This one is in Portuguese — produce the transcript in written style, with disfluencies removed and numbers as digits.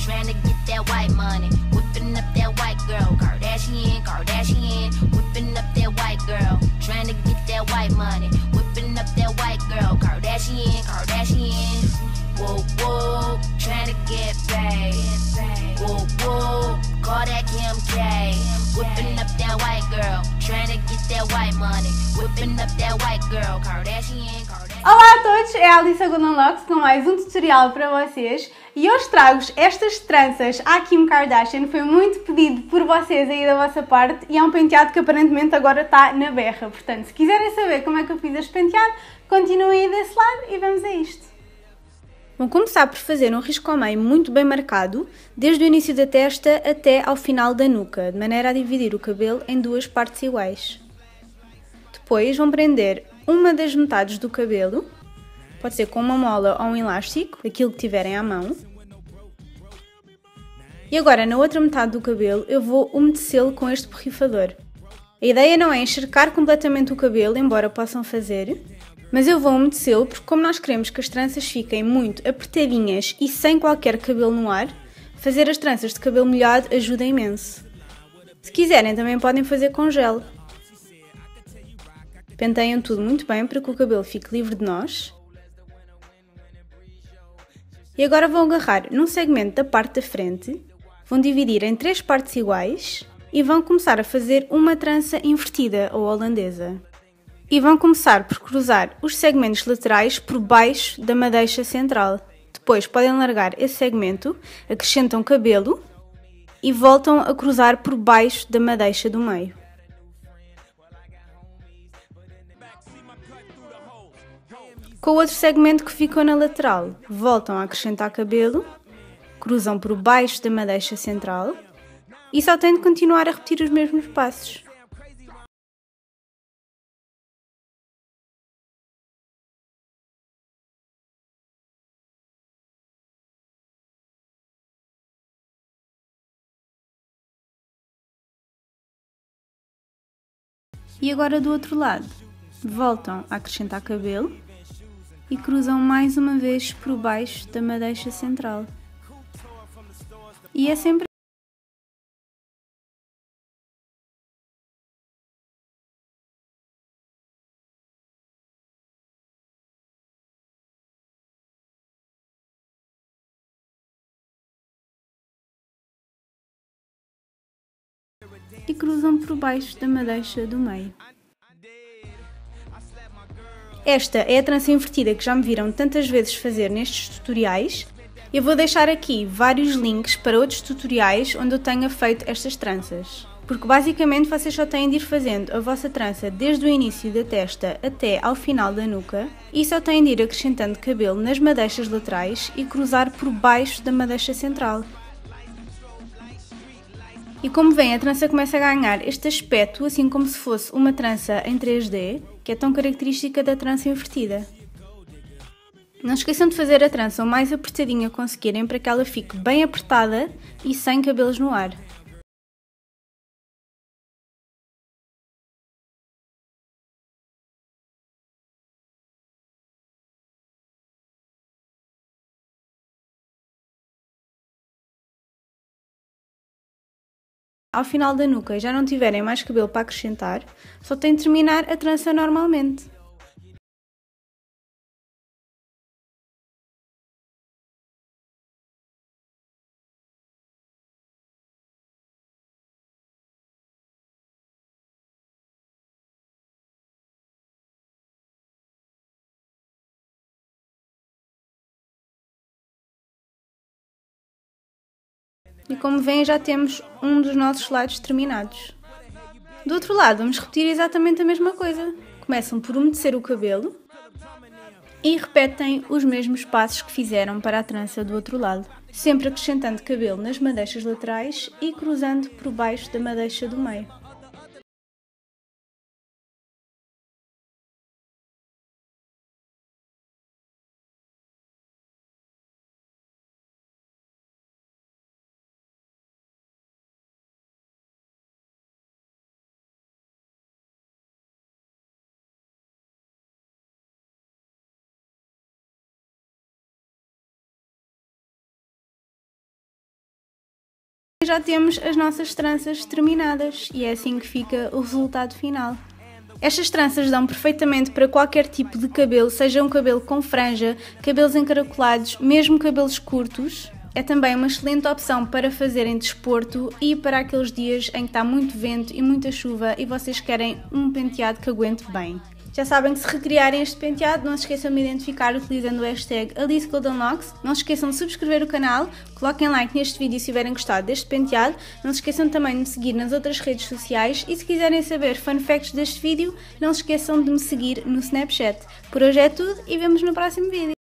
trying to get that white money, whipping up that white girl. Kardashian, Kardashian, whipping up that white girl, trying to get that white money, whipping up that white girl. Kardashian, Kardashian, whoa, whoa, trying to get paid. Whoa, whoa, call that Kim K. Whipping up that white girl, trying to get that white money, whipping up that white girl. Kardashian, Kardashian. Olá a todos, é a Alissa Goldenlocks com mais um tutorial para vocês e hoje trago-vos estas tranças à Kim Kardashian. Foi muito pedido por vocês aí da vossa parte e é um penteado que aparentemente agora está na berra. Portanto, se quiserem saber como é que eu fiz este penteado, continuem aí desse lado e vamos a isto. Vão começar por fazer um risco ao meio muito bem marcado, desde o início da testa até ao final da nuca, de maneira a dividir o cabelo em duas partes iguais. Depois vão prender uma das metades do cabelo, pode ser com uma mola ou um elástico, aquilo que tiverem à mão. E agora na outra metade do cabelo eu vou umedecê-lo com este borrifador. A ideia não é encharcar completamente o cabelo, embora possam fazer, mas eu vou umedecê-lo porque como nós queremos que as tranças fiquem muito apertadinhas e sem qualquer cabelo no ar, fazer as tranças de cabelo molhado ajuda imenso. Se quiserem também podem fazer com gel. Penteiam tudo muito bem para que o cabelo fique livre de nós. E agora vão agarrar num segmento da parte da frente, vão dividir em 3 partes iguais e vão começar a fazer uma trança invertida ou holandesa. E vão começar por cruzar os segmentos laterais por baixo da madeixa central. Depois podem largar esse segmento, acrescentam cabelo e voltam a cruzar por baixo da madeixa do meio. Com o outro segmento que ficou na lateral, voltam a acrescentar cabelo, cruzam por baixo da madeixa central e só têm de continuar a repetir os mesmos passos. E agora do outro lado, voltam a acrescentar cabelo e cruzam mais uma vez por baixo da madeixa central. E é sempre e cruzam por baixo da madeixa do meio. Esta é a trança invertida que já me viram tantas vezes fazer nestes tutoriais. Eu vou deixar aqui vários links para outros tutoriais onde eu tenha feito estas tranças. Porque basicamente vocês só têm de ir fazendo a vossa trança desde o início da testa até ao final da nuca e só têm de ir acrescentando cabelo nas madeixas laterais e cruzar por baixo da madeixa central. E como veem, a trança começa a ganhar este aspecto, assim como se fosse uma trança em 3D, que é tão característica da trança invertida. Não se esqueçam de fazer a trança o mais apertadinha que conseguirem para que ela fique bem apertada e sem cabelos no ar. Ao final da nuca e já não tiverem mais cabelo para acrescentar, só têm de terminar a trança normalmente. E como veem, já temos um dos nossos lados terminados. Do outro lado, vamos repetir exatamente a mesma coisa. Começam por umedecer o cabelo e repetem os mesmos passos que fizeram para a trança do outro lado, sempre acrescentando cabelo nas madeixas laterais e cruzando por baixo da madeixa do meio. já temos as nossas tranças terminadas e é assim que fica o resultado final. Estas tranças dão perfeitamente para qualquer tipo de cabelo, seja um cabelo com franja, cabelos encaracolados, mesmo cabelos curtos. É também uma excelente opção para fazerem desporto e para aqueles dias em que está muito vento e muita chuva e vocês querem um penteado que aguente bem. Já sabem que se recriarem este penteado, não se esqueçam de identificar utilizando o hashtag AliceGoldenLocks. Não se esqueçam de subscrever o canal, coloquem like neste vídeo se tiverem gostado deste penteado. Não se esqueçam também de me seguir nas outras redes sociais e se quiserem saber fun facts deste vídeo, não se esqueçam de me seguir no Snapchat. Por hoje é tudo e vemos no próximo vídeo.